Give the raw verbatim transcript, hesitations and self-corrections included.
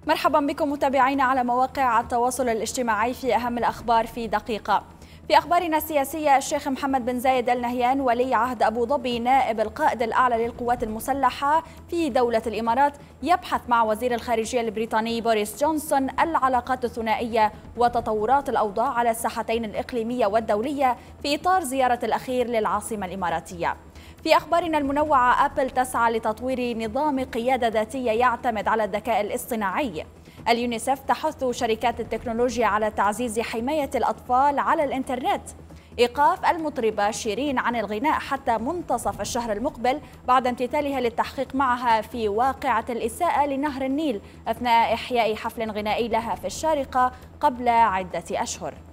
مرحبا بكم متابعينا على مواقع التواصل الاجتماعي في أهم الأخبار في دقيقة. في أخبارنا السياسية، الشيخ محمد بن زايد آل نهيان ولي عهد أبو ظبي نائب القائد الأعلى للقوات المسلحة في دولة الإمارات يبحث مع وزير الخارجية البريطاني بوريس جونسون العلاقات الثنائية وتطورات الأوضاع على الساحتين الإقليمية والدولية في إطار زيارة الأخير للعاصمة الإماراتية. في أخبارنا المنوعة، أبل تسعى لتطوير نظام قيادة ذاتية يعتمد على الذكاء الاصطناعي. اليونيسف تحث شركات التكنولوجيا على تعزيز حماية الأطفال على الإنترنت. إيقاف المطربة شيرين عن الغناء حتى منتصف الشهر المقبل بعد امتثالها للتحقيق معها في واقعة الإساءة لنهر النيل أثناء إحياء حفل غنائي لها في الشارقة قبل عدة أشهر.